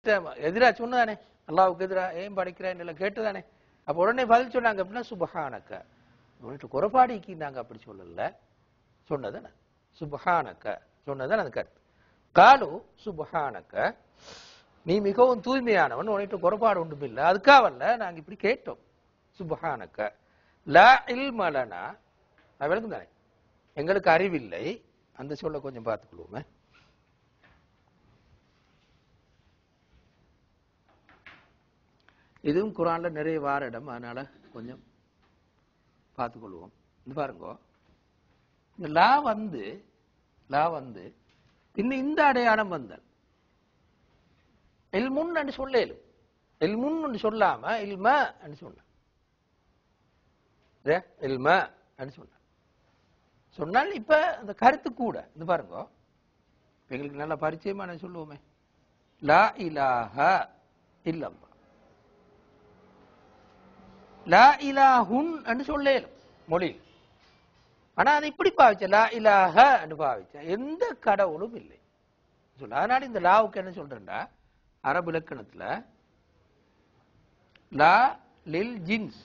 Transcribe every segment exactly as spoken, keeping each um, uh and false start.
எதிரா சொன்னதானே, அல்லாஹ்வுக்கு எதிரா ஏன் படைக்கிறான்னு எல்லாம் கேட்டுதானே. அப்ப உடனே பதில் சொன்னாங்க அப்படின்னா சுபஹானக்க, உன்கிட்ட குறைபாடிக்கு நாங்க அப்படி சொல்லல, சொன்னதானே சுபஹானக்க சொன்னதான் அது கருத்து. காலு சுபஹானக்க, நீ மிகவும் தூய்மையானவன், உன்கிட்ட குறைபாடு ஒன்றும் இல்லை, அதுக்காகல நாங்க இப்படி கேட்டோம். சுபஹானக்க லா இல்ம லனா, விளக்கும் தானே, எங்களுக்கு அறிவில்லை. அந்த சொல்ல கொஞ்சம் பார்த்துக்கொள்வோமே. இதுவும் குர்ஆன்ல நிறைய வார இடம், அதனால கொஞ்சம் பார்த்துக்கொள்வோம். இது பாருங்க, இந்த லா வந்து லா வந்து இன்னும் இந்த அடையாளம் வந்தால் இல்முன் என்று சொல்லேலும், இல்முன் என்று சொல்லாம இல்ம என்று சொன்ன, இல்ம என்று சொன்ன சொன்னால் இப்ப அந்த கருத்து கூட. இது பாருங்க, எங்களுக்கு நல்ல பரிச்சயமான சொல்லுவோமே, லா இலாஹ இல்லல்லாஹ், லா இலாஹுன் என்று சொல்லேலும் மொழி. ஆனா அது இப்படி பாவிச்ச, லா இலாஹ என்று பாவிச்ச, எந்த கடவுளும் இல்லை சொல்ல. அதனால இந்த லாவுக்கு என்ன சொல்றேன்டா, அரபு இலக்கணத்துல லா லில் ஜின்ஸ்,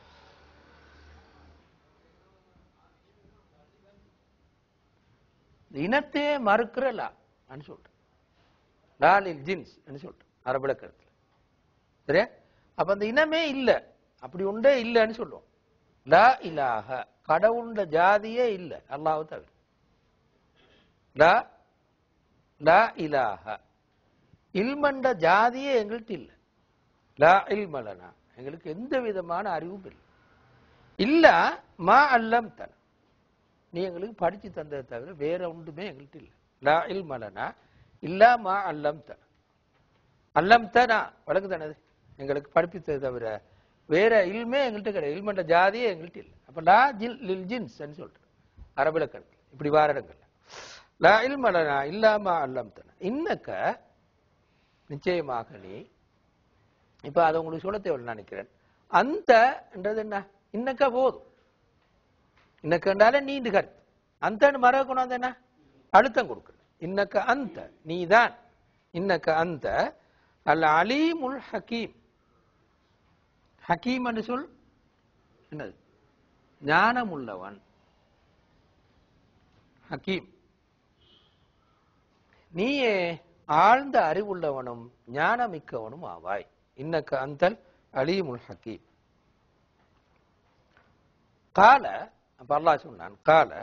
இனத்தையே மறுக்கிற லா சொல்றேன், லா லில் ஜின்ஸ் சொல்றேன் அரபு இலக்கணத்துல. சரியா? அப்ப அந்த இனமே இல்லை, அப்படி உண்டே இல்லைன்னு சொல்லுவோம். லா இலாஹ, கடவுண்ட ஜாதியே இல்லை அல்லாஹ்வை தவிர. லா லா இலாஹ, இல்மண்ட ஜாதியே எங்கள்கிட்ட இல்லை. லா இல்மலனா, எங்களுக்கு எந்த விதமான அறிவும் இல்லை. இல்ல மா அல்லம் தன, நீ எங்களுக்கு படிச்சு தந்ததை தவிர வேற ஒன்றுமே எங்கள்கிட்ட இல்லை. லா இல்மலனா இல்லா மா அல்லம் தன, அல்லம் தனா வழக்கு தானது, எங்களுக்கு படிப்பித்ததை தவிர வேற இல்மே எங்கள்கிட்ட கிடையாது, இல்மண்ட ஜாதியே எங்கள்கிட்ட இல்லை. அப்ப லா ஜில் லில் ஜின்ஸ் சொல்றேன் அரபு இலக்கணத்துல இப்படி வார இடங்கள்ல. லா இல்மலனா இல்லாமா அல்லம் தன, இன்னக்க நிச்சயமாக நீ, இப்ப அதை உங்களுக்கு சொல்ல தேவை நினைக்கிறேன். அந்த என்றது என்ன, இன்னக்க போதும், இன்னக்கண்டாலே நீண்டு கருத்து, அந்த மர கொண்டாந்து என்ன அழுத்தம் கொடுக்குற, இன்னக்க அந்த நீதான், இன்னக்க அந்த அல் அலீமுல் ஹக்கீம். ஹக்கீம் என்று சொல் என்னது, ஞானம் உள்ளவன். ஹக்கீம், நீயே ஆழ்ந்த அறிவுள்ளவனும் ஞானமிக்கவனும் ஆவாய். இன்னக்க அந்தல் அலீமுல் ஹக்கீம். கால, அப்ப அல்லாஹ் சொன்னான், கால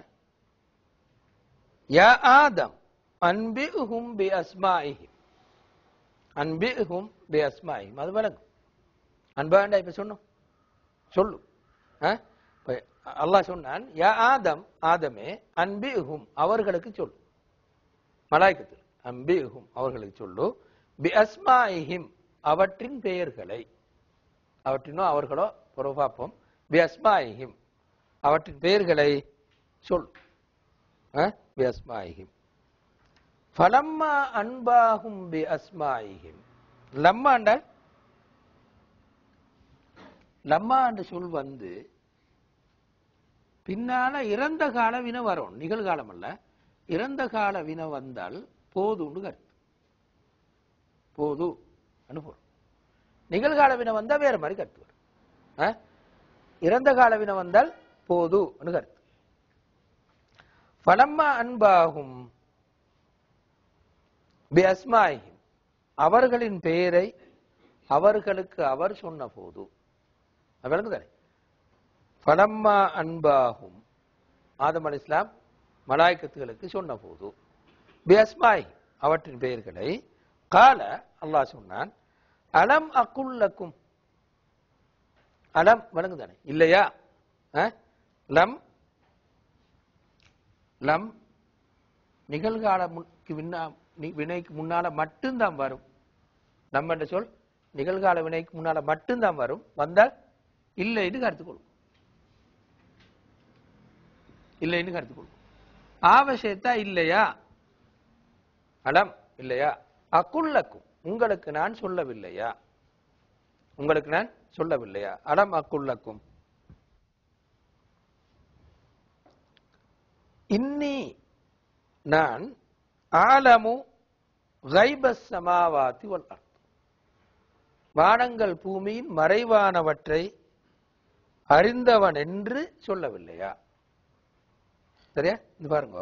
யா ஆதம் அன்பிஹும் பி அஸ்மாஇஹிம், அன்பிஹும் பி அஸ்மாஇஹிம், அது விளங்கும். அன்பாண்டா இப்ப சொன்னோம், சொல்லு. அல்லாஹ் சொன்னான், யா ஆதம், ஆதமே, அன்பிஹும் அவர்களுக்கு சொல்லு, மலாய்க்கத்தில் அன்பிஹும் அவர்களுக்கு சொல்லு, பி அஸ்மாஇஹிம் அவற்றின் பெயர்களை, அவற்றினோ அவர்களோ பார்ப்போம், பி அஸ்மாஇஹிம் அவற்றின் பெயர்களை சொல், பி அஸ்மாஇஹிம். ஃபலம்மா அன்பாஹும் பி அஸ்மாஇஹிம், லம்மா என்றால், லம்மா என்ற சொல் வந்து பின்னால இறந்த கால வினை வரும், நிகழ்காலம் அல்ல, இறந்த கால வினை வந்தால் போதுன்னு கருத்து, போது அனுபவம். நிகழ்கால வினை வந்தா வேற மாதிரி கருத்து வரும், இறந்த கால வினை வந்தால் போது கருத்து. ஃபலம்மா அன்பாகும் பி அஸ்மாஇஹிம் அவர்களின் பெயரை அவர்களுக்கு அவர் சொன்ன போது, விளங்குதானே, ஃபலம்மா அன்பாகும் ஆதம் அலைஹிஸ்ஸலாம் மலாய்க்கத்துகளுக்கு சொன்ன போது, பி அஸ்மாஇஹிம் அவற்றின் பெயர்களை, கால அல்லாஹ் சொன்னான், அலம் அகுல்லக்கும், அலம் விளங்குதானே இல்லையா, லம் லம் நிகழ்கால வினைக்கு முன்னால மட்டும்தான் வரும். லம் என்ற சொல் நிகழ்கால வினைக்கு முன்னால மட்டும்தான் வரும், வந்தால் இல்லைன்னு கருத்து கொள்ளும், இல்லைன்னு கருத்து கொள்ளும். ஆவசியத்தா இல்லையா, அலம் இல்லையா, அக்குல்லக்கும் உங்களுக்கு நான் சொல்லவில்லையா, உங்களுக்கு நான் சொல்லவில்லையா, அலம் அக்குல்லக்கும். இன்னி நான் ஆலமு கைபஸ் சமாவாத்தி வல் அர்த், வானங்கள் பூமியின் மறைவானவற்றை அறிந்தவன் என்று சொல்லவில்லையா? சரியா? இது பாருங்க,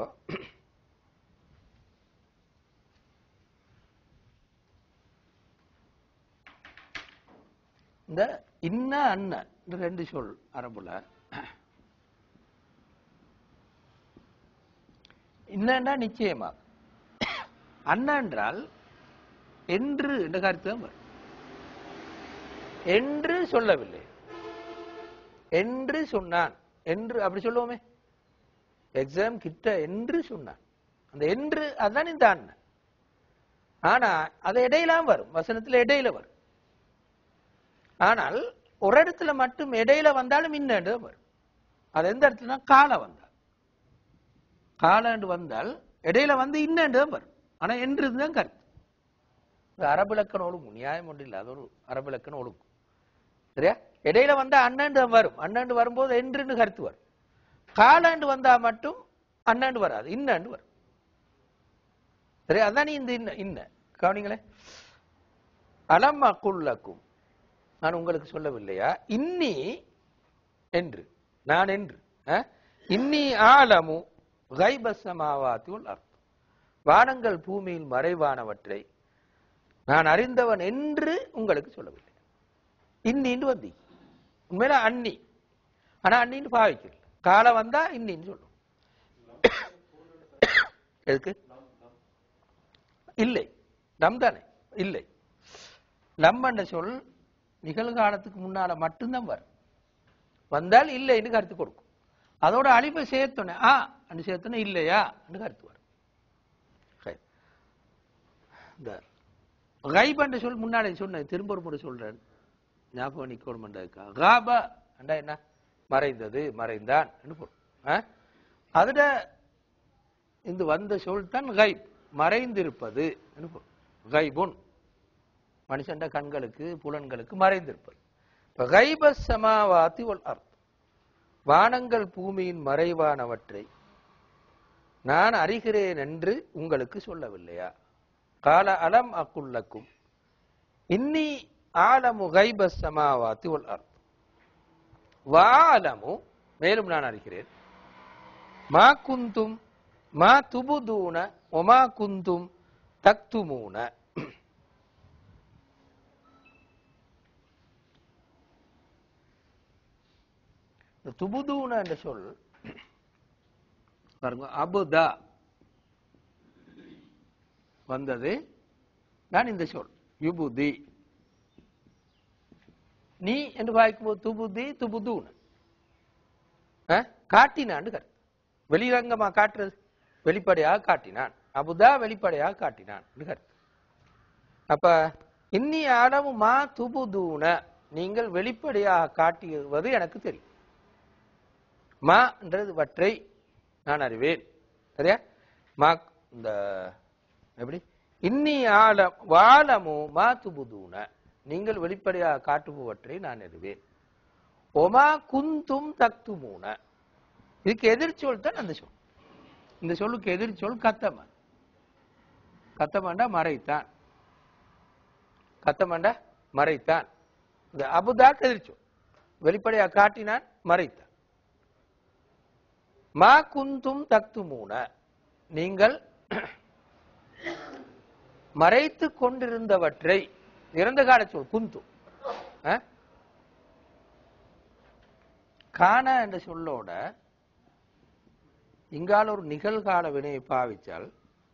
இந்த இன்ன அன்ன ரெண்டு சொல் அரபுல. இன்னன்னா நிச்சயமா, அண்ணா என்றால் என்று என்ற கருத்து தான் வரும். என்று சொல்லவில்லை, என்று சொன்னான் என்று அப்படி சொல்லுவோமே, எக்ஸாம் கிட்ட என்று சொன்னான், அந்த என்று அதுதான் இந்த அண்ணன். ஆனா அது இடையிலாம் வரும், வசனத்துல இடையில வரும். ஆனால் ஒரு இடத்துல மட்டும் இடையில வந்தாலும் இன்னண்டு வரும். அது எந்த இடத்துல கால வந்தால், காலண்டு வந்தால் இடையில வந்து இன்னண்டு வரும். ஆனா என்று தான் கருத்து. அரபிலக்கணம் ஒழுங்கும், நியாயம் ஒன்று இல்லை, அது ஒரு அரபிலக்கணம் ஒழுங்கும். சரியா? இடையில வந்தா அண்ணாண்டு வரும், அண்ணாண்டு வரும்போது என்றுன்னு கருத்து வரும். காலாண்டு வந்தா மட்டும் அண்ணாண்டு வராது, இன்னண்டு வரும். சரி, அதான் இந்த இன்ன இன்ன கவனிங்களே. அலம் அக்குல்லக்கும், நான் உங்களுக்கு சொல்லவில்லையா, இன்னி என்று, நான் என்று, இன்னி ஆலமு கைபஸ்ஸமாவாத்தி வல் அர்த், வானங்கள் பூமியில் மறைவானவற்றை நான் அறிந்தவன் என்று உங்களுக்கு சொல்லவில்லை. இன்னின்னு வந்து உண்மையில அன்னி, ஆனா அன்னின்னு பாவிக்கல. காலம் வந்தா இன்னின்னு சொல்லும். எதுக்கு இல்லை? லம் தானே இல்லை. லம் என்ற சொல் நிகழ்காலத்துக்கு முன்னால மட்டும்தான் வரும். வந்தால் இல்லைன்னு கருத்து கொடுக்கும். அதோட அழிப்பை சேர்த்தோன்னே ஆ அன்னு சேர்த்தோன்னே இல்லையா என்று கருத்து வரும். இந்த கைப் என்ற சொல் முன்னாடி சொன்ன, திரும்ப ஒரு முறை சொல்றேன், ஞாபகம் நிக்கணும்ன்றதுக்கா. காபா அண்டா என்ன? மறைந்தது, மறைந்தான் என்று பொருள். அதுல இந்த வந்த சொல் தான் கைப், மறைந்திருப்பது என்று பொருள். கைபுன் மனுஷன் கண்களுக்கு புலன்களுக்கு மறைந்திருப்பது. கைபஸ் சமாவாத்தி வல் அர்த், வானங்கள் பூமியின் மறைவானவற்றை நான் அறிகிறேன் என்று உங்களுக்கு சொல்லவில்லையா? கால அலம் அக்குல்லக்கும் இன்னி ஆலமு கைபஸ் சமாவாத்தி வல் அர்த் வாலமு, மேலும் நான் அறிகிறேன், மா குந்தும் மா துபுதூன ஒமா குந்தும் தக்துமூன. துபுதூன என்ற சொல் பாருங்க, அபுதா வந்தது, நான் இந்த சொல் யுபுதி, நீ என்று வாய்க்கும் போது துபுதி துபுதூன, காட்டினான் கருத்து. வெளிரங்கமா காட்டுறது, வெளிப்படையாக காட்டினான். அபுதா வெளிப்படையாக காட்டினான் கருத்து. அப்ப இன்னி ஆலமு மா துபுதூன, நீங்கள் வெளிப்படையாக காட்டியது எனக்கு தெரியும். மா என்றது வற்றை நான் அறிவேன். சரியா? மா இந்த எப்படி இன்னி ஆலம் வாலமு மா துபுதூன, நீங்கள் வெளிப்படையாக காட்டுபவற்றை நான் அறிவேன். ஒமா குந்தும் தக்துமூன, இதுக்கு எதிர்ச்சொல் தான் அந்த சொல். இந்த சொல்லுக்கு எதிர்ச்சொல் கத்தமன். கத்தமண்டா மறைத்தான், கத்தமண்டா மறைத்தான். இந்த அபுதாக்கு எதிர்ச்சொல், வெளிப்படையாக காட்டினான், மறைத்தான். மா குந்தும் தக்துமூன, நீங்கள் மறைத்து கொண்டிருந்தவற்றை, இறந்த கால சொல் குந்து. காண என்ற சொல்லோட இங்கால ஒரு நிகழ்கால வினையை பாவிச்சால்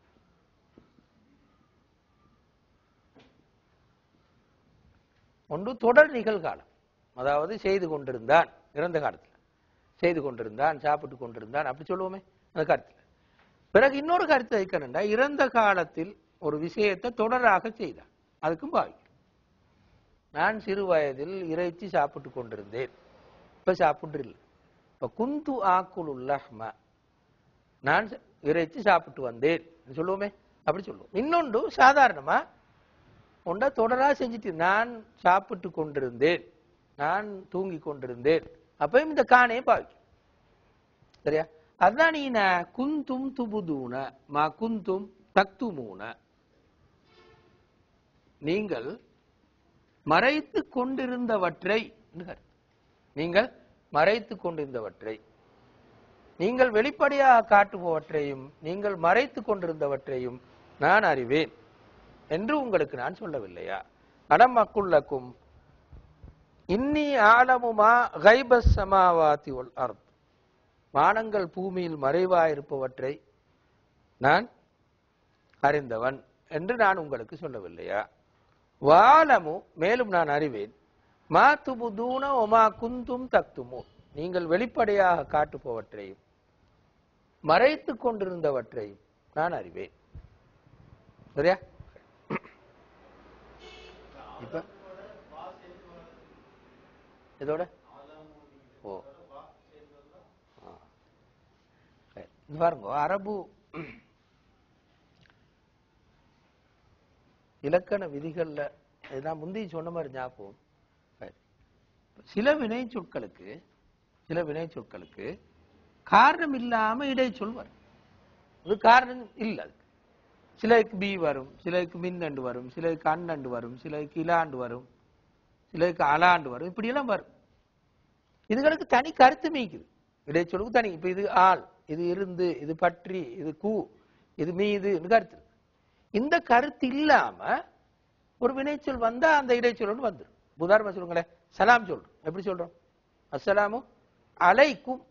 ஒன்று தொடர் நிகழ்காலம், அதாவது செய்து கொண்டிருந்தான், இறந்த காலத்தில் செய்து கொண்டிருந்தான், சாப்பிட்டு கொண்டிருந்தான், அப்படி சொல்லுவோமே அந்த கருத்துல. பிறகு இன்னொரு கருத்து வைக்கணும்டா, இறந்த காலத்தில் ஒரு விஷயத்தை தொடராக செய்தான், அதுக்கும் பாவிக்கும். நான் சிறு வயதில் இறைச்சி சாப்பிட்டு கொண்டிருந்தேன், இப்ப சாப்பிட்டு இல்லை. இப்ப குந்து ஆக்குலுல்லஹ்ம, நான் இறைச்சி சாப்பிட்டு வந்தேன் சொல்லுவோமே, அப்படி சொல்லுவோம். இன்னொன்று சாதாரணமா ஒன்றா தொடரா செஞ்சுட்டு, நான் சாப்பிட்டு கொண்டிருந்தேன், நான் தூங்கி கொண்டிருந்தேன், அப்பயும் இந்த காணையை பாவிக்கும். சரியா? அதான் நீ குந்தும் துபுதூன மா குந்தும் தக்துமூன, நீங்கள் மறைத்து கொண்டிருந்தவற்றை, நீங்கள் மறைத்து கொண்டிருந்தவற்றை, நீங்கள் வெளிப்படையாக காட்டுபவற்றையும் நீங்கள் மறைத்து கொண்டிருந்தவற்றையும் நான் அறிவேன் என்று உங்களுக்கு நான் சொல்லவில்லையா? அலம் அக்குல்லக்கும் இன்னி ஆலமுமா கைபஸ் சமாவாதி வல் அர்த், வானங்கள் பூமியில் மறைவாயிருப்பவற்றை நான் அறிந்தவன் என்று நான் உங்களுக்கு சொல்லவில்லையா? வாலமு, மேலும் நான் அறிவேன், மா துபுதூன ஒமா குந்தும் தக்துமு, நீங்கள் வெளிப்படையாக காட்டுபவற்றையும் மறைத்து கொண்டிருந்தவற்றையும் நான் அறிவேன். சரியா? இப்ப இதோட ஓ பாருங்க, அரபு இலக்கண விதிகள்ல நான் முந்தி சொன்ன மாதிரி ஞாபகம், சில வினை சொற்களுக்கு சில வினை சொற்களுக்கு காரணம் இல்லாம இடை சொல்வார். அது காரணம் இல்லை. அதுக்கு சிலருக்கு பி வரும், சிலருக்கு மின்னண்டு வரும், சிலருக்கு அண்ணண்டு வரும், சிலருக்கு இலாண்டு வரும், சிலருக்கு அலாண்டு வரும், இப்படி எல்லாம் வரும். இதுகளுக்கு தனி கருத்து மீக்குது. இடைச்சொலுக்கு தனி. இப்ப இது ஆள், இது இருந்து, இது பற்றி, இது கூ, இது மீது கருத்து. இந்த கருத்து இல்லாம ஒரு வினைச்சொல் வந்தா அந்த இடைச்சொல் வந்துடும். உதாரணமா சொல்லுங்களேன், சலாம் சொல்றோம். எப்படி சொல்றோம்? அஸ்ஸலாமு அலைக்கும்.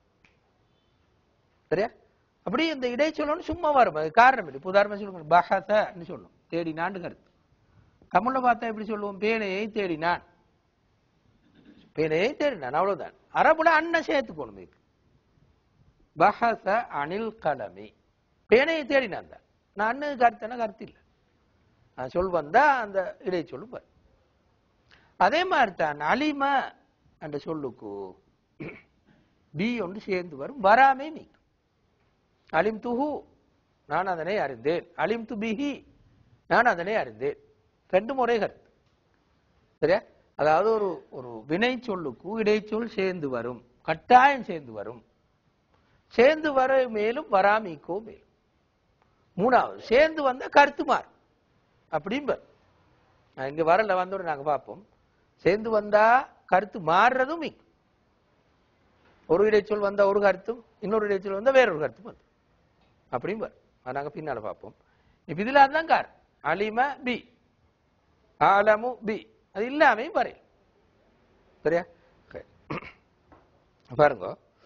சரியா? அப்படி இந்த இடைச்சொல் சும்மா வரும், அது காரணம் இல்லை. உதாரணமா சொல்லுங்க, பஹஸன்னு சொல்லணும், தேடினான்னு கருத்து. தமிழ்ல பார்த்தா எப்படி சொல்லுவோம்? பேனையை தேடினான், பேனையை தேடினான், அவ்வளவுதான். அரபுல அண்ணன் சேர்த்துக்கணும். இதுக்கு பஹஸ அனில் கலமி, பேனையை தேடினான் தான். நான் அண்ணனுக்கு கருத்துனா கருத்து இல்லை. நான் சொல் வந்தா அந்த இடை சொல்லு. அதே மாதிரி தான் அலிம என்ற சொல்லுக்கு பி ஒன்று சேர்ந்து வரும், வராமே நீக்கும். அலிம் துஹு, நான் அதனை அறிந்தேன். அலிம் து பிஹி, நான் அதனை அறிந்தேன். ரெண்டு முறை கருத்து. சரியா? அதாவது ஒரு ஒரு வினை சொல்லுக்கு இடைச்சொல் சேர்ந்து வரும், கட்டாயம் சேர்ந்து வரும். சேர்ந்து வர மேலும் வராமிக்கோ மேலும். மூணாவது சேர்ந்து வந்த கருத்து மாறும். அப்படிம்ப இங்க வரல வந்தோட நாங்க பார்ப்போம். சேர்ந்து வந்தா கருத்து மாறுறதும் மிக்கும். ஒரு இடைச்சொல் வந்தா ஒரு கருத்தும், இன்னொரு இடைச்சொல் வந்தா வேற ஒரு கருத்தும் வந்து அப்படியும் வரும். நாங்க பின்னால பார்ப்போம். இப்ப இதுல அதுதான் கார். அலிம பி, ஆலமு பி, அது இல்லாமே வரை. சரியா? பாருங்க,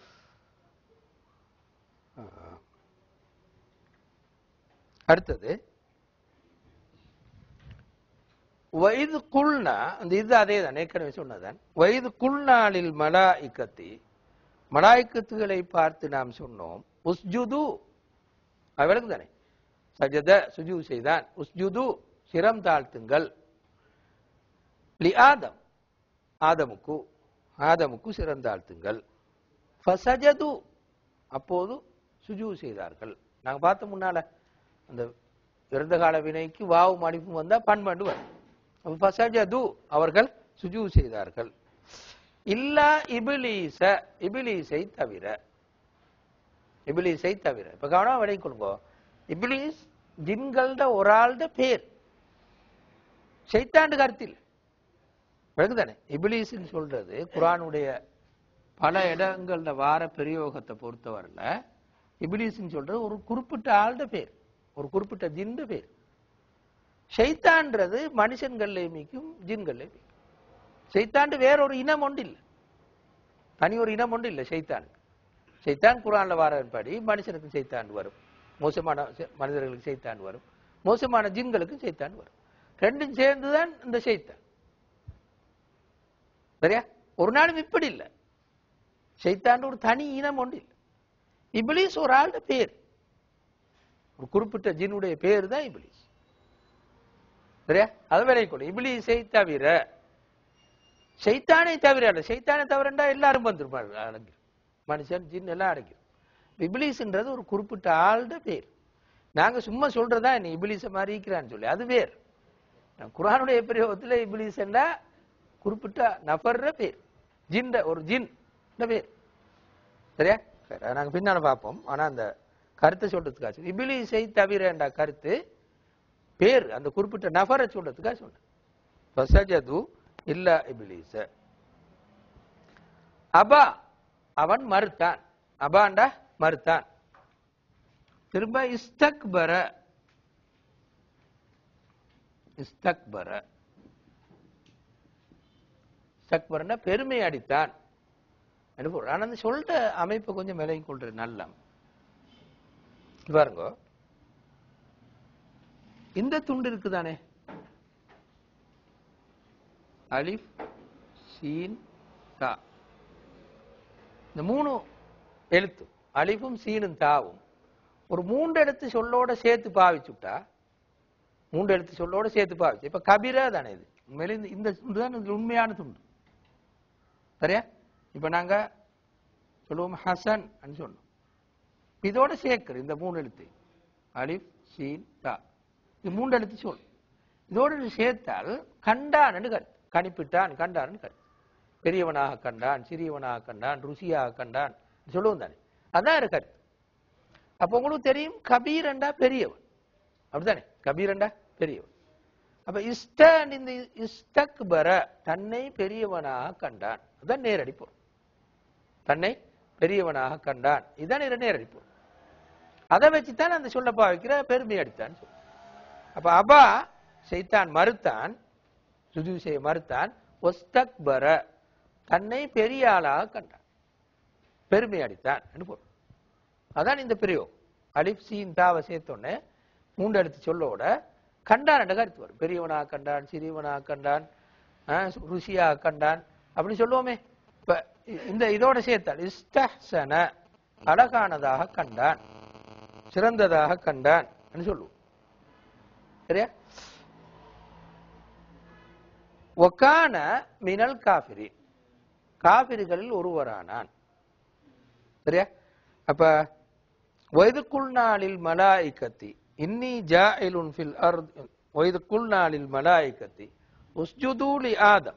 அடுத்தது வயது குள்னா, அந்த இது அதே தான் ஏற்கனவே சொன்னதான். வயது குள்நாளில் மலாய்க்கத்தி, மலாய்க்கத்துகளை பார்த்து நாம் சொன்னோம், உஸ்ஜுது, அவருக்கு தானே சஜத சுஜு செய்தான், உஸ்ஜுது சிரம் தாழ்த்துங்கள், லி ஆதம் ஆதமுக்கு, ஆதமுக்கு சிரம் தாழ்த்துங்கள், ஃபசஜது அப்போது சுஜு செய்தார்கள். நாங்க பார்த்த முன்னால அந்த இறந்த கால வினைக்கு வாவு மடிப்பும் வந்தா பண்பண்டு வரும். ஃபசஜது அவர்கள் சுஜு செய்தார்கள். இல்லா இபிலீஸ, இபிலீஸை தவிர, இபிலீஸை தவிர. இப்ப கவனம் விடை கொள்ளுங்க. இபிலீஸ் ஜின்கள ஒரு ஆள்ட பேர், ஷைத்தாண்டு கருத்தில் விளக்குதானே. இபிலீஸ்ன்னு சொல்றது குர்ஆனுடைய பல இடங்கள்ல வார பிரயோகத்தை பொறுத்தவரையில இபிலீஸ்ன்னு சொல்றது ஒரு குறிப்பிட்ட ஆள்ட பேர், ஒரு குறிப்பிட்ட ஜின்ட பேர். ஷைத்தான்றது மனுஷன்கள்ல மிக்கும், ஜின்கள்ல மிக்கும். ஷைத்தாண்டு வேற ஒரு இனம் ஒன்று இல்லை, தனி ஒரு இனம் ஒன்று இல்லை ஷைத்தான். ஷைத்தான் குர்ஆன்ல வாரபடி மனுஷனுக்கு ஷைத்தான் வரும், மோசமான மனிதர்களுக்கு ஷைத்தான் வரும், மோசமான ஜின்களுக்கு ஷைத்தான் வரும். ரெண்டும் சேர்ந்துதான் இந்த ஷைத்தான். சரியா? ஒரு நாளும் இப்படி இல்லை. ஷைத்தான் ஒரு தனி இனம் ஒன்று இல்லை. இபிலீஸ் ஒரு ஆளுடைய பேர், ஒரு குறிப்பிட்ட ஜின்னுடைய பேர் தான் இபிலீஸ். சரியா? அது வேற கொடு. இபிலீஸை தவிர, ஷைத்தானை தவிர அல்ல. ஷைத்தானை தவிரண்டா எல்லாரும் வந்துருப்பாங்க, அடங்கிடும். மனுஷன் ஜின் எல்லாம் அடங்கிடும். இபிலீஸ்ன்றது ஒரு குறிப்பிட்ட ஆளுடைய பேர். நாங்க சும்மா சொல்றதா நீ இபிலீஸை மாதிரி இருக்கிறான்னு சொல்லி, அது வேறு. குர்ஆனுடைய பிரயோகத்தில் இபிலீஸ் என்றா குறிப்பிட்ட நபர்ற பேர், ஜின் ஒரு ஜின் பேர். சரியா? நாங்க பின்னால பார்ப்போம். ஆனா அந்த கருத்தை சொல்றதுக்காக இபிலீஸை தவிர என்ற கருத்து பேர், அந்த குறிப்பிட்ட நபரை சொல்றதுக்காக சொன்ன. ஃபஸஜது இல்லா இப்லீஸ. அபா அவன் மறுத்தான். அபாண்டா மறுத்தான். திரும்ப இஸ்தக்பர இஸ்தக்பர இஸ்தக்பரன்னா பெருமை அடித்தான். ஆனா அந்த சொல்ற அமைப்பு கொஞ்சம் விலகி கொள்றது நல்ல பாருங்க. இந்த துண்டு இருக்குதானே, அலிஃப் சீன் தா, இந்த மூணு எழுத்து அலிஃபும் சீனும் தாவும் ஒரு மூன்று எழுத்து சொல்லோட சேர்த்து பாவிச்சுட்டா, மூன்று எழுத்து சொல்லோட சேர்த்து பாவிச்சு. இப்ப கபீரா தானே இது, உண்மையில இந்த துண்டு தான் உண்மையான துண்டு. சரியா? இப்ப நாங்க சொல்லுவோம் ஹசன் சொன்னோம், இதோட சேர்க்கிற இந்த மூணு எழுத்து அலிஃப் சீன் தா, இது மூன்று எழுத்து சொல், இதோடு சேர்த்தால் கண்டான் கருத்து, கணிப்பிட்டான் கண்டான் கருத்து. பெரியவனாக கண்டான், சிறியவனாக கண்டான், ருசியாக கண்டான் சொல்லுவோம் தானே, அதான் கருத்து. அப்ப உங்களுக்கு தெரியும் கபீரண்டா பெரியவன், அப்படித்தானே, கபீரண்டா பெரியவன். அப்ப இஸ்ட இந்த இஸ்தக்பர தன்னை பெரியவனாக கண்டான், அதான் நேரடி பொருள். தன்னை பெரியவனாக கண்டான், இதுதான் நேரடி பொருள். அதை வச்சுத்தான் அந்த சொல்ல பாவிக்கிற பெருமை அடித்தான் சொல்ல. அப்ப அபா செய்தான் மறுத்தான், சுஜூ செய்ய மறுத்தான். ஒஸ்தக்பர தன்னை பெரிய ஆளாக கண்டான், பெருமை அடித்தான் என்று பொருள். அதான் இந்த பிரயோகம். அலிஃப் சீன் தாவை சேர்த்தோன்னே மூன்று எழுத்து சொல்லோட கண்டான் என்ற கருத்து வரும். பெரியவனாக கண்டான், சிறியவனாக கண்டான், ருசியாக கண்டான் அப்படி சொல்லுவோமே. இப்ப இந்த இதோட சேர்த்தால் இஸ்தஹ்சன அழகானதாக கண்டான், சிறந்ததாக கண்டான் என்று சொல்லுவோம். சரியா? ஒக்கான மினல் காஃபிரி காஃபிர்களில் ஒருவரானான். சரியா? அப்ப வைது குல்நாளில் மலாயிகத்தி இன்னி ஜாயிலுன் ஃபில் அர்த், வைது குல்நாளில் மலாயிகத்தி உஸ்ஜுது லி ஆதம்,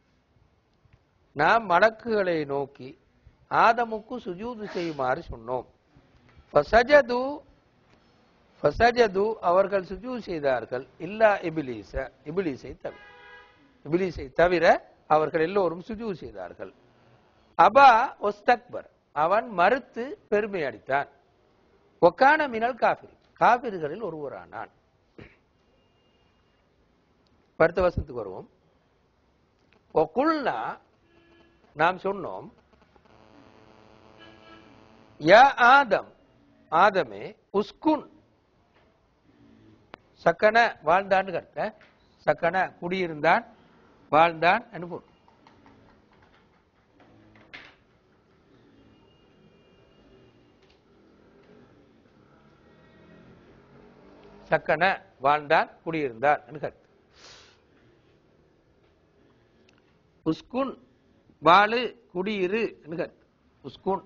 நாம் மலக்குகளை நோக்கி ஆதமுக்கு சுஜூது செய்யுமாறு சொன்னோம். ஃபஸஜது ஃபஸஜது அவர்கள் சுஜூத் செய்தார்கள். இல்லா இப்லீஸ இப்லீஸை தவிர, இப்லீஸை தவிர அவர்கள் எல்லோரும் சுஜூத் செய்தார்கள். அபா ஒஸ்தக்பர் அவன் மறுத்து பெருமை அடித்தான். ஒக்கான மினல் காஃபிர் காஃபிர்களில் ஒருவரானான். அடுத்த வசனத்துக்கு வருவோம். ஒகுல்னா நாம் சொன்னோம், யா ஆதம் ஆதமே உஸ்குன் சக்கன வாழ்ந்தான் கருத்த, சக்கன குடியிருந்தான் வாழ்ந்தான் அனுபவம். சக்கன வாழ்ந்தான் குடியிருந்தான் கருத்து. உஸ்குன் வாழு குடியிரு கருத்து. உஸ்குன்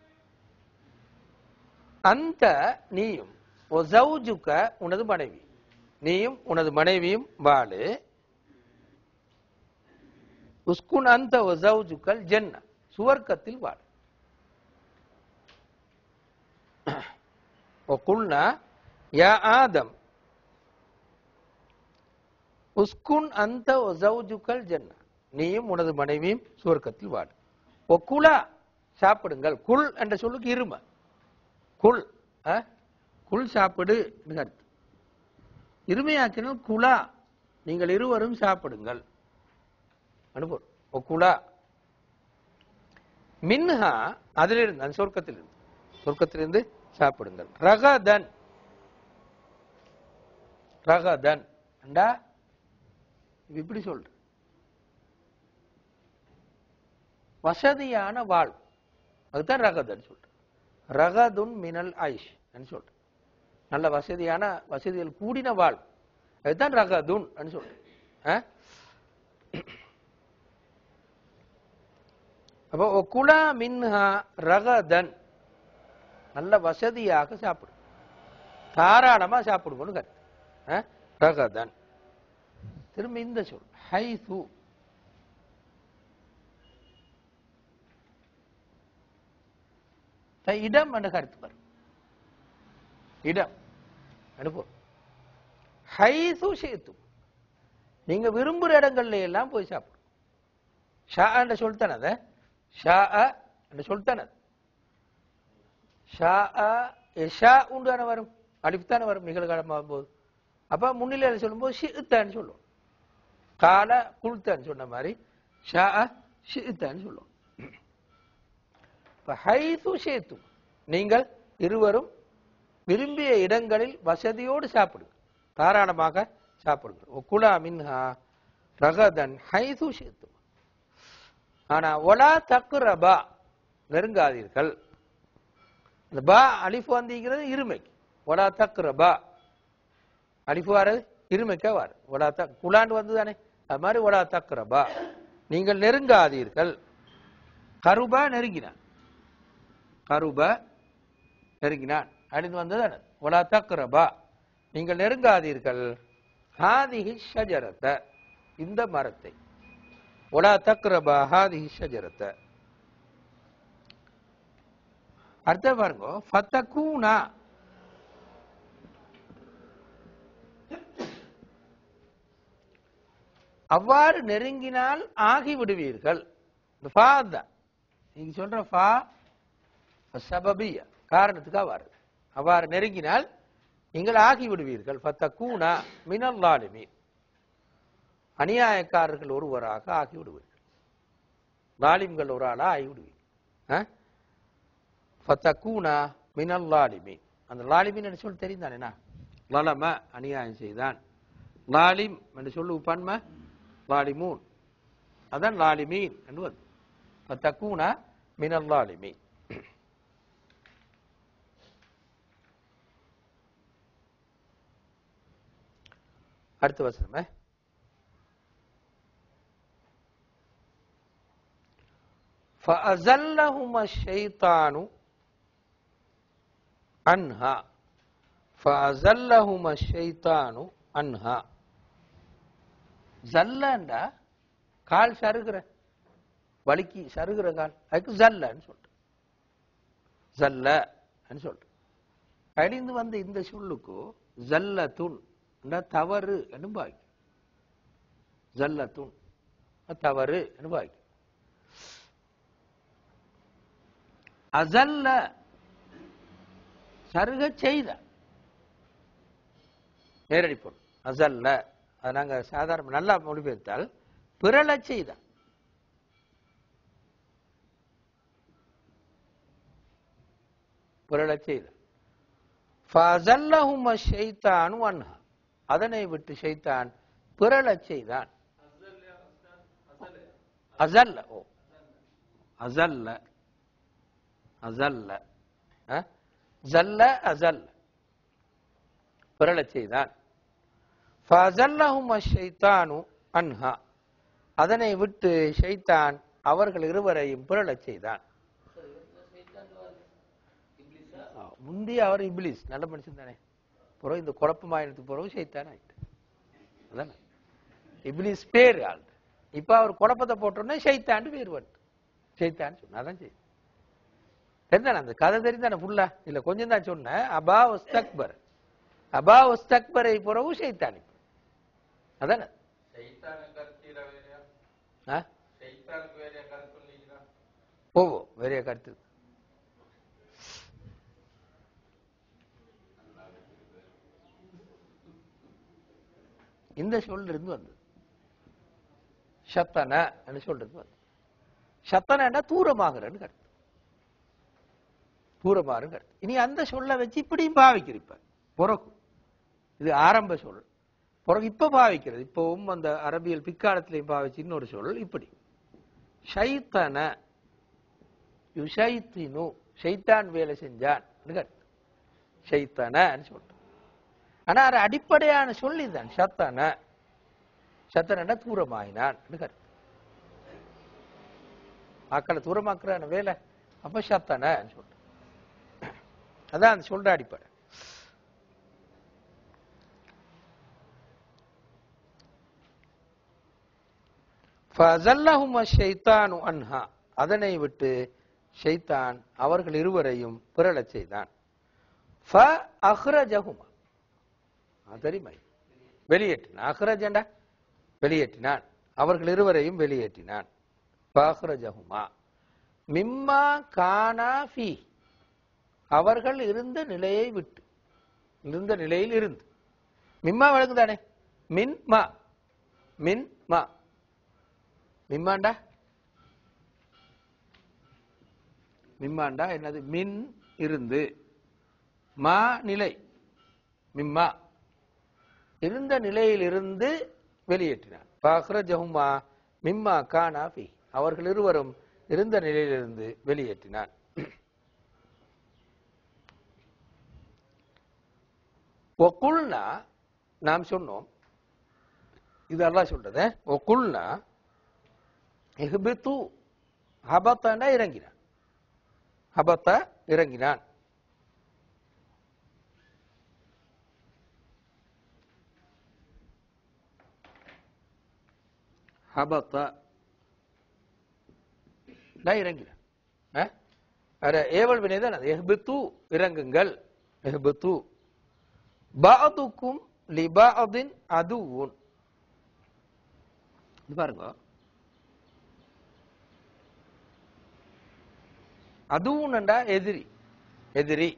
அந்த நீயும் ஒசௌஜுக உனது மனைவி, நீயும் உனது மனைவியும் வாழு. உஸ்குன் அந்த ஒசௌஜுகல் ஜன்ன சுவர்க்கத்தில் வாழு. ஒகுல்னா யா ஆதம் உஸ்குன் அந்த ஒசௌஜுகல் ஜன்ன, நீயும் உனது மனைவியும் சுவர்க்கத்தில் வாழு. ஒகுலா சாப்பிடுங்கள். குல் என்ற சொல்லுக்கு இரும குல், குல் சாப்பிடு அர்த்தம். இருமையாக்கினால் குலா நீங்கள் இருவரும் சாப்பிடுங்கள் அனுபவம். ஒகுலா மின்ஹா அதிலிருந்து, அந்த சொர்க்கத்திலிருந்து, சொர்க்கத்திலிருந்து சாப்பிடுங்கள். ரகதன் ரகதன் அண்டா இப்படி சொல்ற வசதியான வாழ்வு, அதுதான் ரகதன் சொல்ற. ரகதுன் மினல் ஐஷ் சொல்ற நல்ல வசதியான வசதிகள் கூடின வாழ்வு, அதுதான் ரகதுன் சொல்ற. அப்போ குலா மின்ஹா ரகதன் நல்ல வசதியாக சாப்பிடும், தாராளமா சாப்பிடுவோம் கருத்து. ரகதன் திரும்ப இந்த சொல் ஹைசு, இடம் என்ற கருத்து வரும். இடம் அனுப்போம். ஹைசு சேத்து நீங்க விரும்புற இடங்கள்ல எல்லாம் போய் சாப்பிடும். ஷா என்ற சொல்தானே அத ஷா என்ற சொல்தானே ஷா ஷா உண்டான வரும் அலிஃப் தானே வரும் நிகழ்காலமாகும் போது. அப்ப முன்னிலையில சொல்லும்போது ஷித்தான்னு சொல்லுவோம். கால குல்தான்னு சொன்ன மாதிரி ஷா ஷித்தான்னு சொல்லுவோம். ஹைது ஷேத்து நீங்கள் இருவரும் விரும்பிய இடங்களில் வசதியோடு சாப்பிடுங்க, தாராளமாக சாப்பிடுங்க. குலா மின்ஹா ரகதன் ஹைது ஷேத்து. ஆனா ஒலா தக்ரபா நெருங்காதீர்கள். இந்த பா அலிஃப் வந்திருக்கிறது இருமைக்கு. ஒலா தக்ரபா அலிஃப் வாரது இருமைக்கா வாரு. ஒலா தக் குலாண்டு வந்து தானே அது மாதிரி ஒலா தக்ரபா நீங்கள் நெருங்காதீர்கள். கருபா நெருங்கினான், கருபா நெருங்கினான் அழிந்து வந்தது. ஒலா தக்ரபா நீங்கள் நெருங்காதீர்கள். ஹாதிஹி ஷஜரத இந்த மரத்தை. ஒலா தக்ரபா ஹாதிஹி ஷஜரத. அடுத்த பாருங்க ஃபதகூனா அவ்வாறு நெருங்கினால் ஆகி விடுவீர்கள். இந்த ஃபா தான் நீங்க சொல்ற ஃபா சபபியா காரணத்துக்காக வருது. அவ்வாறு நெருங்கினால் நீங்கள் ஆகி விடுவீர்கள். ஃபதகூனா மினல் லாலிமீன் அநியாயக்காரர்கள் ஒருவராக ஆகி விடுவீர்கள். லாலிம்கள் ஒரு ஆளா ஆகி விடுவீர்கள். ஃபதகூனா மினல் லாலிமீன். அந்த லாலிமீன் என்று சொல்லி தெரிந்தானேனா லலம அநியாயம் செய்தான். லாலிம் என்று சொல்லு பன்ம லாலிமூன் அதான் லாலிமீன் என்று வந்து ஃபதகூனா மினல் லாலிமீன். அடுத்த வசனமே فأزلهما الشيطان عنها فأزلهما الشيطان عنها. ஜல்லண்டா கால் சருகிற வலிக்கு சருகிற கால் அதுக்கு ஜல்லன்னு சொல்லிட்டு ஜல்லன்னு சொல்லிட்டு அழிந்து வந்த இந்த சொல்லுக்கு ஜல்லத்துன் தவறு என்று பாய்க்கும். ஜல்லத்துன் தவறு என்று பாய்க்கும். அசல்ல சருக செய்த நேரடி பொருள் அசல்ல. அது நாங்க சாதாரண நல்லா மொழிபெயர்த்தால் பிறள செய்த. பிறள செய்த. ஃபஅஸல்லஹுமா ஷைத்தானு அன்ஹா அதனை விட்டு ஷைத்தான் பிறள செய்தான். அஸல்ல ஓ அஸல்ல அஸல்ல ஜல்ல அஸல்ல பிறள செய்தான். ஃபஅஸல்லஹுமா ஷைத்தானு அன்ஹா அதனை விட்டு ஷைத்தான் அவர்கள் இருவரையும் பிறள செய்தான். முந்தைய அவர் இப்லீஸ் நல்ல மனுஷன் தானே, பிறகு இந்த குழப்பமாயிரத்துக்கு பிறகு ஷைத்தான் ஆயிட்டு. அதானே இப்லீஸ் பேர் ஆள். இப்ப அவர் குழப்பத்தை போட்டோன்னே ஷைத்தான் பேர் வருது. ஷைத்தான் சொன்ன அதான் செய்யும். தெரிந்தானே அந்த கதை தெரிந்தானே ஃபுல்லா இல்ல கொஞ்சம் தான் சொன்னேன். அபா வஸ்தக்பர் அபா வஸ்தக்பரை பிறகு ஷைத்தான். அதானே போவோம் வேற கருத்து. இந்த சொல்ல இருந்து வந்தது ஷத்தன சொல்றது வந்து ஷத்தன தூரமாகிறன்னு கருத்து. தூரமாறு கருத்து. இனி அந்த சொல்ல வச்சு இப்படியும் பாவிக்கிறப்ப பிறகு இது ஆரம்ப சொல் பிறகு இப்ப பாவிக்கிறது. இப்பவும் அந்த அரபியல் பிற்காலத்திலையும் பாவிச்சு இன்னொரு சொல் இப்படி ஷைத்தன யுஷைத்தினு ஷைத்தான் வேலை செஞ்சான் கருத்து. ஷைத்தன சொல்ற ஆனா அது அடிப்படையான சொல் இதுதான் ஷத்தன. ஷத்தன தூரமாயினான் கருத்து. ஆக்களை தூரமாக்குறான வேலை அப்ப ஷத்தன சொல்ற. அதான் அந்த சொல்ற அடிப்படை. ஃபஅஸல்லஹுமா ஷைத்தானு அன்ஹா அதனை விட்டு ஷைத்தான் அவர்கள் இருவரையும் பிறழச் செய்தான். ஃபஅஹ்ரஜஹுமா தெரியுமா வெளியேற்றின. அஹ்ரஜண்டா வெளியேற்றினான். அவர்கள் இருவரையும் வெளியேற்றினான். ஃபஅக்ரஜஹுமா மிம்மா கானா ஃபீ அவர்கள் இருந்த நிலையை விட்டு, இருந்த நிலையில் இருந்து. மிம்மா வழங்குதானே, மின் மா, மின் மா, மிம்மாண்டா மிம்மாண்டா என்னது, மின் இருந்து, மா நிலை, மிம்மா இருந்த நிலையில் இருந்து வெளியேற்றினான். ஃபஅக்ரஜஹுமா மிம்மா கானா ஃபீ அவர்கள் இருவரும் இருந்த நிலையிலிருந்து வெளியேற்றினான். ஒகுல்னா நாம் சொன்னோம், இது அல்லாஹ் சொல்றது. ஒகுல்னா இஹ்பிது ஹபத்தனா இறங்கினான், ஹபத்த இறங்கினான். ஹபத்த இறங்கினான். ஏவல் வினைதான் அது. இஹ்பிது இறங்குங்கள், இஹ்பிது பஅதுக்கும் லிபஅதின் அதுவுன். பாருங்க, அதுவும் என்றா எதிரி, எதிரி.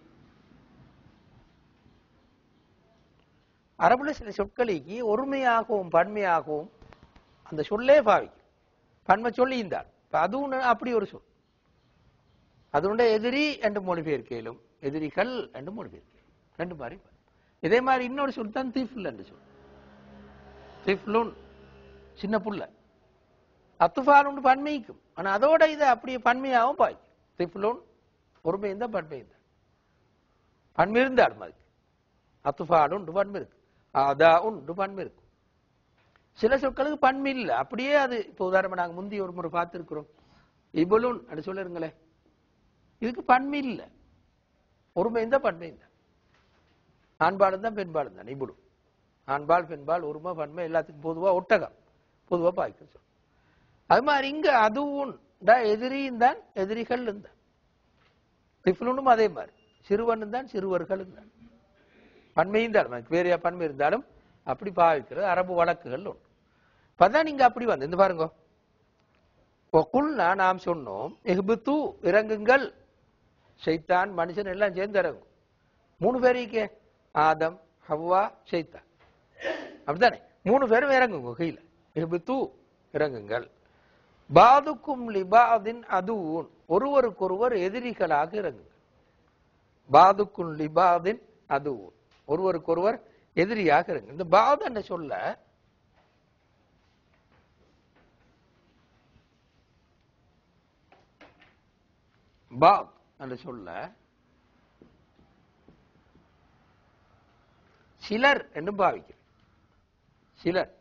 அரபுல சில சொற்களுக்கு ஒருமையாகவும் பன்மையாகவும் அந்த சொல்லே பாவிக்கும். பன்மை சொல்லி இருந்தால் அதுவும் அப்படி ஒரு சொல். அதனுடைய எதிரி என்று மொழிபெயர்க்கையிலும் எதிரிகள் என்று மொழிபெயர்க்கையிலும் ரெண்டு மாதிரி. இதே மாதிரி இன்னொரு சொல் தான் தீஃபுல் என்று சொல். தீஃபுலுன் சின்ன புள்ள. அத்துஃபால் உண்டு பன்மைக்கும், ஆனா அதோட இதை அப்படியே பன்மையாகவும் பாய்க்கும். தீஃபுலுன் ஒருமை இருந்தால் பன்மை இருந்தால், பன்மை இருந்தால் மாதிரி. அத்துஃபால் உண்டு பன்மை இருக்கு, அதா உண்டு பன்மை இருக்கும். சில சொற்களுக்கு பன்மை இல்லை, அப்படியே அது. இப்போ உதாரணமா நாங்கள் முந்தி ஒரு முறை பார்த்திருக்கிறோம், இபுலுன் அப்படி சொல்லிருங்களே, இதுக்கு பன்மை இல்லை, ஒருமை இருந்தால் பன்மை இருந்தால். ஆண்பாலும் தான் பெண்பாலும் தான். இபுலு ஆண்பால் பெண்பால் ஒருமை பன்மை எல்லாத்துக்கும் பொதுவா ஒட்டகம் பொதுவா பாய்க்க சொல். அது மாதிரி இங்க அதுவும் எதிரியும் தான், எதிரிகள் தான். திஃபுலுனும் அதே மாதிரி சிறுவனும் தான், சிறுவர்களும் தான். பன்மையும் தான், வேறையா பன்மை இருந்தாலும் அப்படி பாவிக்கிறது அரபு வழக்குகள் உண்டு. இப்பதான் நீங்க அப்படி வந்து இந்த பாருங்க, ஒகுல்னா நாம் சொன்னோம், இஹ்பிது இறங்குங்கள், ஷைத்தான் மனுஷன் எல்லாம் சேர்ந்து இறங்கும். மூணு பேருக்கே, ஆதம் ஹவ்வா ஷைத்தான், அப்படித்தானே மூணு பேரும் இறங்குங்க கீழ. இஹ்பிது இறங்குங்கள், பாதுக்கும் லிபாதின் அதுவும் ஒருவருக்கொருவர் எதிரிகளாக இறங்குங்கள். பாதுக்கும் லிபாதின் அதுவும் ஒருவருக்கொருவர் எதிரியாக இறங்கு. இந்த பாத் என்ற சொல்ல பாத் என்ற சொல்ல சிலர் என்று பாவிக்கிறேன். சிலர்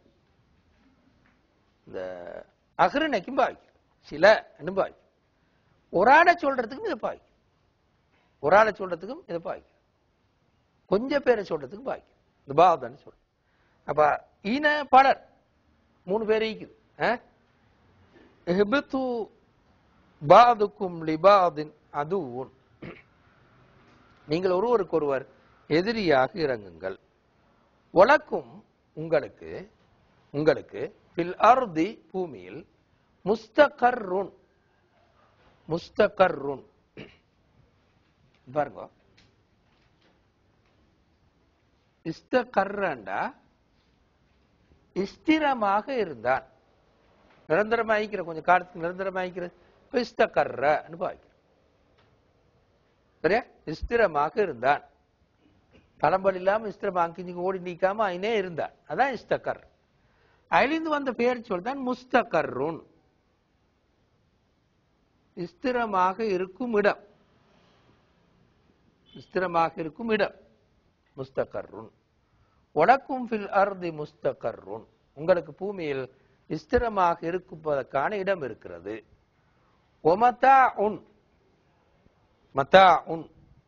இந்த அகரணைக்கும் பாவிக்கிறேன், சில என்று பாவிக்கிறேன். ஒரு ஆளை சொல்றதுக்கும் இதை பாவிக்கிறேன், ஒரு ஆளை சொல்றதுக்கும் இதை பாவிக்கிறேன், கொஞ்சம் பேரை சொல்றதுக்கு பாவிக்கிறேன். இந்த பாவதான் சொல்ற. அப்ப ஈன பலர் மூணு பேர் இருக்குது. இஹ்பிது பாதுக்கும் லிபாதின் அதுவும் நீங்கள் ஒருவருக்கு ஒருவர் எதிரியாக இறங்குங்கள். வலக்கும் உங்களுக்கு, உங்களுக்கு ஃபில் அர்தி பூமியில் முஸ்தகர்ருன், முஸ்தகர்ருன் பாருங்க. இஸ்தகர்ரண்டா ஸ்திரமாக இருந்தான், நிரந்தரமாயிக்கிற, கொஞ்சம் காலத்துக்கு நிரந்தரமாயிக்கிறது. இப்ப இஸ்தகர்ரன்னு பாய்க்கிறோம், சரியா? ஸ்திரமாக இருந்தான், தளம்பல் இல்லாம ஸ்திரமாக்கி ஓடி நீக்காம ஐனே இருந்தான், அதான் இஸ்தகர். அதிலிருந்து வந்த பெயர் சொல்தான் முஸ்தகர்ருன், ஸ்திரமாக இருக்கும் இடம், ஸ்திரமாக இருக்கும் இடம் முஸ்தகர்ருன். வலக்கும் ஃபில் அர்தி முஸ்தகர்ருன் உங்களுக்கு பூமியில் ஸ்திரமாக இருப்பதற்கான இடம் இருக்கிறது. ஒமதாஉன், மதாஉன்,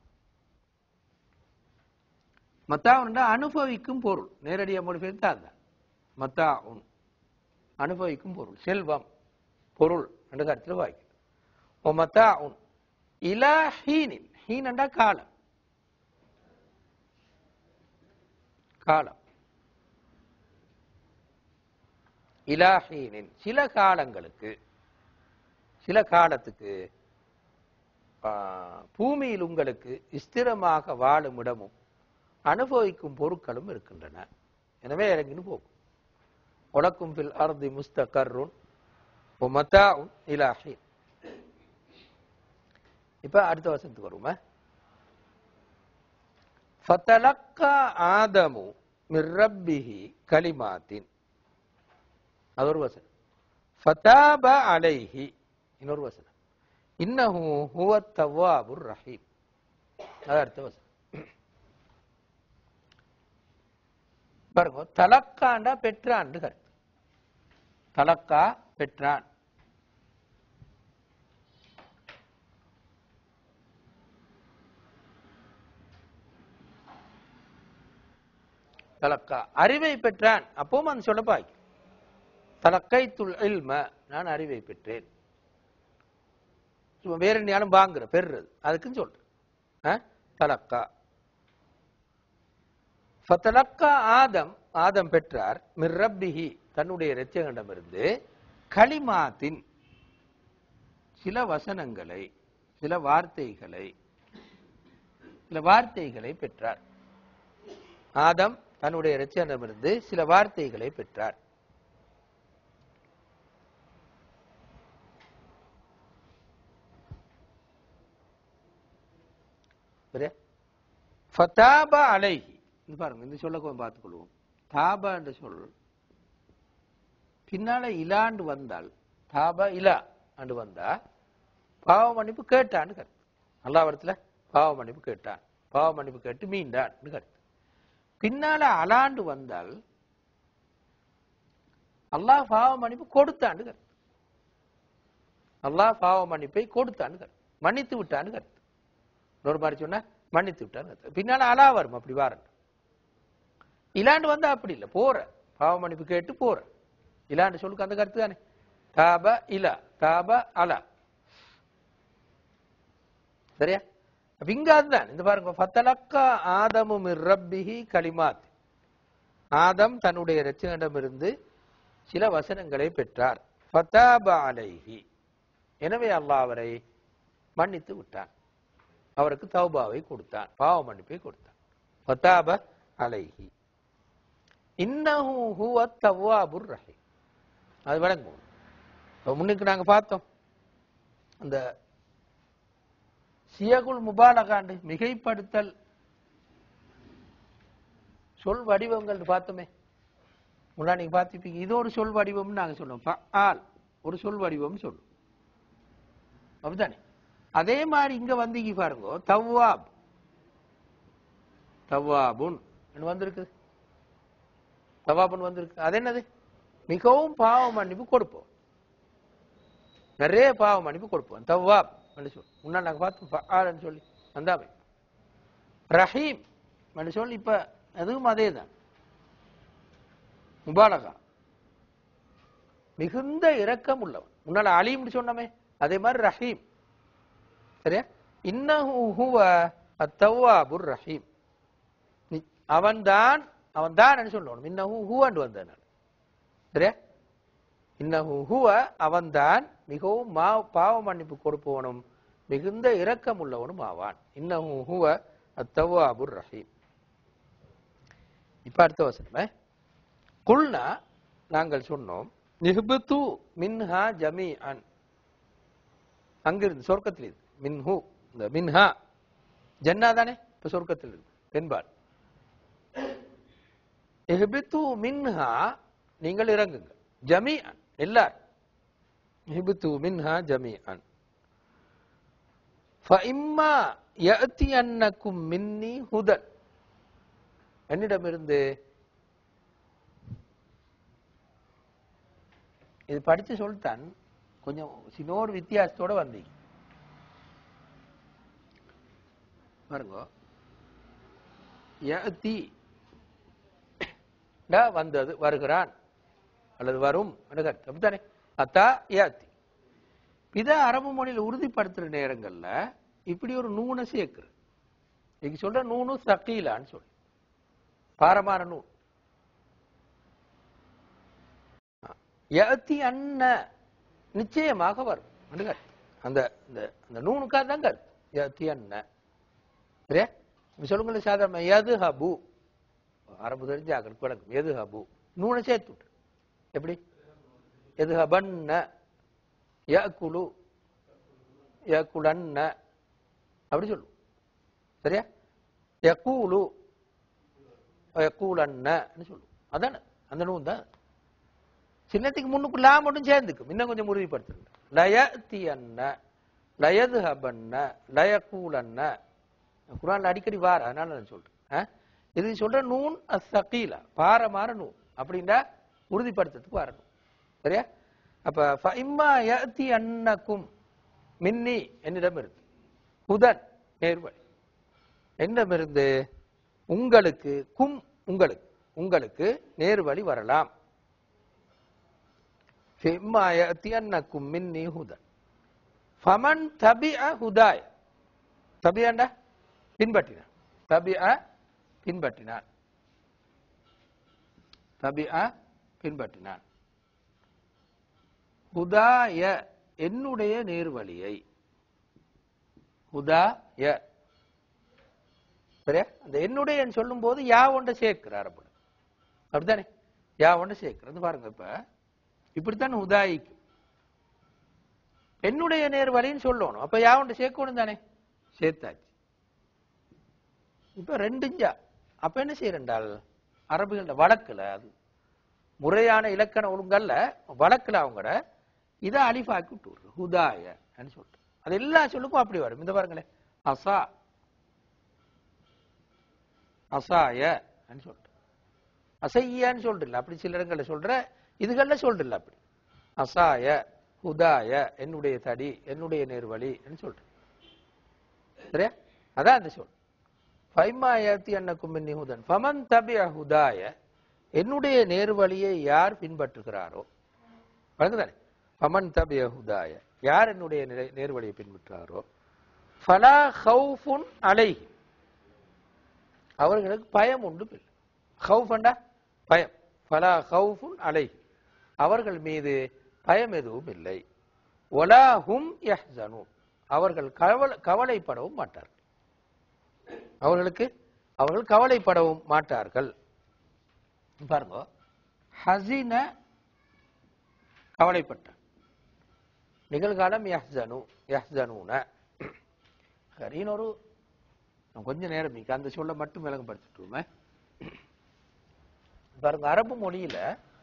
மதாஉன் அனுபவிக்கும் பொருள், நேரடியாக மொழிபெயர்த்து அதுதான் மதாஉன், அனுபவிக்கும் பொருள், செல்வம் பொருள் என்ற கருத்தில் வாய்க்கிறது. ஒமதாஉன் இலா ஹீனின், ஹீன் என்றா காலம், காலம். இலாஹீனின் சில காலங்களுக்கு சில காலத்துக்கு பூமியில் உங்களுக்கு ஸ்திரமாக வாழும் இடமும் அனுபவிக்கும் பொருட்களும் இருக்கின்றன. எனவே இறங்கின்னு போகும். உலக்கும் ஃபில் அர்தி முஸ்தகர்ருன் வ மதாஉன் இலா ஹீன். இப்ப அடுத்த வசனத்துக்கு வருமா. ஃபதலக்கா ஆதமு மிர் ரப்பிஹி கலிமாத்தின். அது ஒரு வசனம். ஃபதாப அலைஹி இன்னொரு வசனம். இன்னஹு ஹுவத் தவ்வாபுர் ரஹீம். அது அடுத்த வசனம். பாருங்க, தலக்காண்டா பெற்றான் கருத்து. தலக்கா பெற்றான். தலக்கா அறிவை பெற்றான். அப்பவும் அந்த சொல்ல பாய் தலக்கைத்துல் இல்ம நான் அறிவை பெற்றேன். வேற ஞானம் வாங்குற பெறுறது அதுக்குன்னு சொல்றேன். தலக்கா ஃபதலக்கா ஆதம் ஆதம் பெற்றார் மிர் ரப்பிஹி தன்னுடைய இரட்சகனிடமிருந்து கலிமாத்தின் சில வசனங்களை சில வார்த்தைகளை சில வார்த்தைகளை பெற்றார். ஆதம் தன்னுடைய இரட்சகனிடமிருந்து சில வார்த்தைகளை பெற்றார். ஃபதாப அலைஹி. பாருங்க, இந்த சொல்ல பார்த்துக் கொள்வோம். தாபா என்று சொல் பின்னால இலாண்டு வந்தால் தாபா இலா அண்டு வந்தா பாவ மன்னிப்பு கேட்டான்னு கருத்து. அல்லாஹ்விடத்துல பாவ மன்னிப்பு கேட்டான், பாவ மன்னிப்பு கேட்டு மீண்டான் கருத்து. பின்னால அலாண்டு வந்தால் அல்லாஹ் பாவ மன்னிப்பு கொடுத்தான்னு கருத்து. அல்லாஹ் பாவ மன்னிப்பை கொடுத்தான்னு கருத்து, மன்னித்து விட்டான்னு கருத்து. இன்னொரு மாதிரி சொன்னா மன்னித்து விட்டான்னு கருத்து. பின்னால அலா வரும். அப்படி வாரன். இலாண்டு வந்தா அப்படி இல்லை, போற பாவ மன்னிப்பு கேட்டு போற. இலாண்டு சொல்லுக்கு அந்த கருத்து தானே. தாப இலா தாப அலா. சரியா? இங்க அதுதான். இந்த பாருங்க, ஃபதலக்கா ஆதமு மிர் ரப்பிஹி கலிமாத். ஆதம் தன்னுடைய இரட்சகனிடமிருந்து சில வசனங்களை பெற்றார். ஃபதாப அலைஹி. எனவே அல்லாஹ் அவரை மன்னித்து விட்டான், அவருக்கு தௌபாவை கொடுத்தான், பாவ மன்னிப்பை கொடுத்தான். ஃபதாப அலைஹி இன்னஹு ஹுவத் தவ்வாபுர் ரஹீம். அது வழங்கும். முன்னுக்கு நாங்க பார்த்தோம் அந்த சியகுல் முபாலகாண்டு மிகைப்படுத்தல் சொல் வடிவங்கள் பார்த்தோமே. முன்னா நீங்க பார்த்துப்பீங்க. இது ஒரு சொல் வடிவம் நாங்க சொல்லுவோம். ஃபஆல் ஒரு சொல் வடிவம் சொல்லுவோம். அப்படித்தானே? அதே மாதிரி இங்க வந்து பாருங்க, தவ்வாப் தவ்வாபுன் வந்திருக்கு. தவாபுன் வந்திருக்கு. அது என்னது? மிகவும் பாவ மன்னிப்பு கொடுப்போம், நிறைய பாவ மன்னிப்பு கொடுப்போம். தவ்வாப் சொல்லி முன்னாடி நாங்க பார்த்தோம் சொல்லி வந்தாமே. ரஹீம் சொல்லி இப்ப அதுவும் அதே தான், முபாலகா மிகுந்த இரக்கம் உள்ளவன். முன்னால அலீம் சொன்னமே, அதே மாதிரி ரஹீம். சரியா? இன்னஹு ஹுவ அத்தவ்வாபுர் ரஹீம். அவன்தான் அவன்தான் சொல்லணும். இன்னஹு ஹுவன்னு வந்தனால. சரியா? இன்னஹு ஹுவ அவன்தான் மிகவும் பாவ மன்னிப்பு கொடுப்பவனும் மிகுந்த இரக்கம் உள்ளவனும் ஆவான். இன்னஹு ஹுவ அத்தவ்வாபுர் ரஹீம். இப்ப அடுத்த வசனமே. குல்னா நாங்கள் சொன்னோம், நிஹ்பது மின்ஹா ஜமீஅன். அங்கிருந்து சொர்க்கத்தில் இருந்து மின்ஹு இந்த மின்ஹா ஜன்னா தானே. இப்ப சொர்க்கத்தில் இருந்து என்பார். இஹ்பிது மின்ஹா நீங்கள் இறங்குங்க, ஜமீஅன் எல்லாரும். இஹ்பிது மின்ஹா ஜமீஅன் ஃபஇம்மா யஅதியன்னகும் மின்னி ஹுதன். என்னிடமிருந்து இது படிச்சு சொல்லித்தான் கொஞ்சம் சின்னோரு வித்தியாசத்தோட வந்தீங்க பாருங்க. யஅதி வந்தது, வருகிறான் அல்லது வரும் அப்படித்தானே. அத்தா யாத்தி. இத அரபு மொழியில் உறுதிப்படுத்துற நேரங்கள்ல இப்படி ஒரு நூனை சேர்க்கிற. இன்னைக்கு சொல்ற நூனு சக்கீலான்னு சொல்லி பாரமான நூன். யஅதி அன்ன நிச்சயமாக வரும் என்று கருத்து. அந்த அந்த நூனுக்காக தான் கருத்து. யஅதி அன்ன சரியா? சொல்லுங்களேன் சாதாரண யது ஹபு அரபு தெரிஞ்சாக்கள் விளக்கும். எது ஹபு நூனை சேர்த்து விட்டு எப்படி? எது ஹபன்ன யகுலு யகுலன்ன அப்படி சொல்லும் சரியா? யகூலு யகூலன்னு சொல்லும். அதானே அந்த நூன் தான். சின்னத்துக்கு முன்னுக்கு லா மட்டும் சேர்ந்துக்கும். இன்னும் கொஞ்சம் உறுதிப்படுத்துங்க. லயதியன்ன லயதுஹபன்ன லயகூலன்ன குர்ஆன்ல அடிக்கடி வார, அதனால நான் சொல்றேன். இது சொல்ற நூன் அஸ்ஸகீலா பாரமான நூன் அப்படின்னா உறுதிப்படுத்துறதுக்கு வரணும் சரியா? அப்ப ஃபஇம்மா யஅதி அன்னக்கும் மின்னி என்னிடம் இருந்து ஹுதன் நேர்வழி என்னிடமிருந்து உங்களுக்கு கும் உங்களுக்கு உங்களுக்கு நேர்வழி வரலாம். ஃபஇம்மா யஅதி அன்னக்கும் மின்னி ஹுதன் ஃபமன் தபிஅ ஹுதாய தபிஅண்டா பின்பற்றினான். தபிஅ பின்பற்றினான். தபிஅ பின்பற்றினான். ஹுதாய என்னுடைய நேர்வழியை. ஹுதாய சரியா? அந்த என்னுடைய சொல்லும் போது யா ஒன்றை சேர்க்கிறார் அப்படித்தானே? யா ஒன்றை சேர்க்கிறது பாருங்க. இப்ப இப்படித்தான் ஹுதாயிக்கு என்னுடைய நேர்வழின்னு சொல்லணும். அப்ப யா ஒன்றை சேர்க்கணும் தானே? சேர்த்தாச்சு. இப்ப ரெண்டுஞ்சா அப்ப என்ன செய்யறால் அரபுகள வழக்குல அது முறையான இலக்கண ஒழுங்கல்ல வழக்குல அவங்கள இதை அலிஃபாக்கி விட்டு ஹுதாய சொல்லிட்டு அது எல்லா சொல்லுக்கும் அப்படி வரும். இந்த பாருங்களேன் அசா அசாய சொல்லிட்டு அசையான்னு சொல்றல அப்படி சில இடங்கள்ல சொல்ற இதுகள்ல சொல்றல அப்படி அசாய ஹுதாய என்னுடைய தடி என்னுடைய நேர்வழி சொல்றேன் சரியா? அதான் அந்த சொல். ஃபைமா யஅதி அன்னக்கும் மின்னி ஹுதன் ஃபமன் தபிஅ ஹுதாய என்னுடைய நேர்வழியை யார் பின்பற்றுகிறாரோ வழங்குதானே? ஃபமன் தபிஅ ஹுதாய யார் என்னுடைய நேர்வழியை பின்பற்றுகிறாரோ ஃபலா ஹவுஃபுன் அலைஹி அவர்களுக்கு பயம் உண்டு இல்லை. ஹவுஃபண்டா பயம். ஃபலா ஹவுஃபுன் அலைஹி அவர்கள் மீது பயம் எதுவும் இல்லை. வலா ஹும் யஹ்ஸனூன் அவர்கள் கவலை கவலைப்படவும் மாட்டார்கள். அவர்களுக்கு அவர்கள் கவலைப்படவும் மாட்டார்கள். பாருங்க ஹஸின கவலைப்பட்டார். நிகழ்காலம் யஹ்ஸனு யஹ்ஸனூன இன்னொரு கொஞ்ச நேரம் அந்த சொல்ல மட்டும் விளங்கப்படுத்திட்டுமே. பாருங்க அரபு மொழியில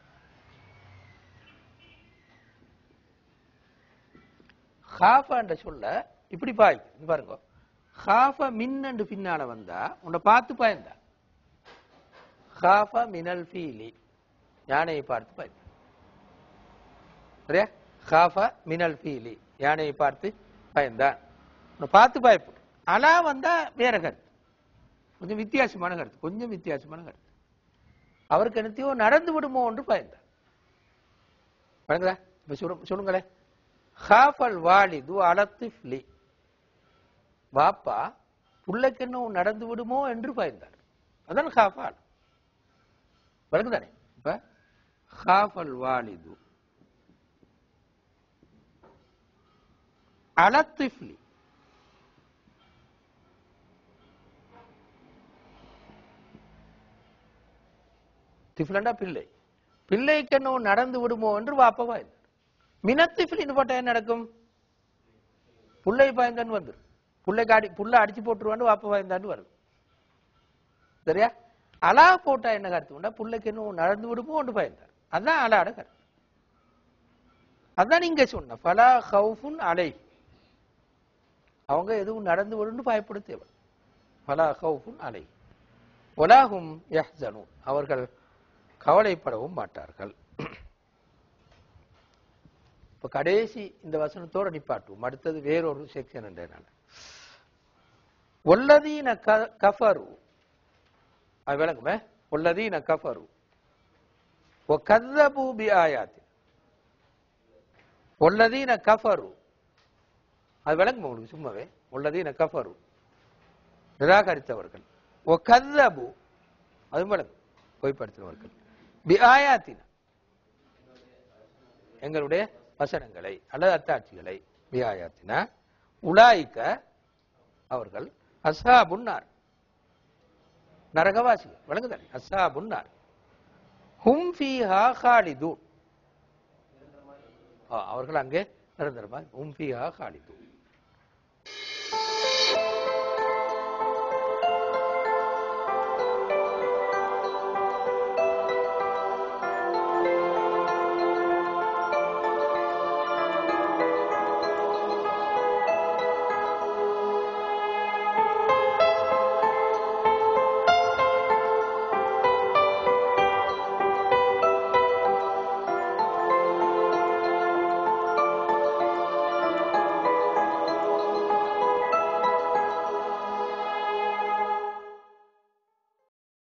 ஹாஃபா என்ற சொல்ல இப்படி பாய்க்கு பாருங்க. ஹாஃபா மின்னு பின்னால வந்தா உன்னை பார்த்து பயந்தா. ஹாஃபா மினல் ஃபீலி யானையை பார்த்து பயந்தா சரியா? ஹாஃபா மினல் ஃபீலி யானையை பார்த்து பயந்தான். உன்னை பார்த்து பயப்படும். அலா வந்தா வேற கருத்து, கொஞ்சம் வித்தியாசமான கருத்து, கொஞ்சம் வித்தியாசமான கருத்து. அவருக்கு என்னத்தையோ நடந்து விடுமோ என்று பயந்தார். வழங்குதா? இப்ப சொல்லுங்களேன். ஹாஃபல் வாலிது அலத்திஃப்லி பாப்பா புள்ளைக்கு என்ன நடந்து விடுமோ என்று பயந்தார். அதான் ஹாஃபால் வழங்குதானே? இப்ப ஹாஃபல் வாலிது அலத்திஃப்லி திஃப்லண்டா பிள்ளை பிள்ளைக்கு என்ன நடந்து விடுமோ என்று வாப்பா பயந்தார். மினத்திஃப்லின்னு போட்டா என்ன நடக்கும்? புள்ளை பயந்தான்னு வந்துடும். புள்ளைக்கு அடி புள்ள அடிச்சு போட்டுருவான்னு வாப்பா பயந்தான்னு வருது சரியா? அலா போட்டா என்ன கருத்து? புள்ளைக்கு இன்னும் நடந்து விடுமோ ஒன்று பயந்தார். அதான் அலாட கருத்து. அதான் நீங்க சொன்ன ஃபலா ஹவுஃபுன் அலைஹி அவங்க எதுவும் நடந்து விடுன்னு பயப்பட தேவை. ஃபலா ஹவுஃபுன் அலைஹி வலா ஹும் யஹ்ஸனூன் அவர்கள் கவலைப்படவும் மாட்டார்கள். இப்ப கடைசி இந்த வசனத்தோட நிப்பாட்டுவோம். அடுத்தது வேறொரு செக்ஷன் என்றனால வல்லதீன கஃபரு அது விளங்குமே. வல்லதீன கஃபரு வகذبوا பிஆயாத்தி வல்லதீன கஃபரு அது விளங்குமா உங்களுக்கு? சும்மாவே வல்லதீன கஃபரு நிராகரித்தவர்கள் வகذبوا அது விளங்கும் பொய்ப்படுத்தினவர்கள் பிஆயாத்தினா எங்களுடைய வசனங்களை அல்லது அத்தாட்சிகளை வியாயாத்தினா உலாய்க்க அவர்கள் அஸ்ஹாபுன்னார் நரகவாசிகள். விளங்குதானே? அஸ்ஹாபுன்னார் ஹும் ஃபீஹா காலிதூன் அவர்கள் அங்கே நிரந்தரமாக ஹும் ஃபீஹா காலிதூன்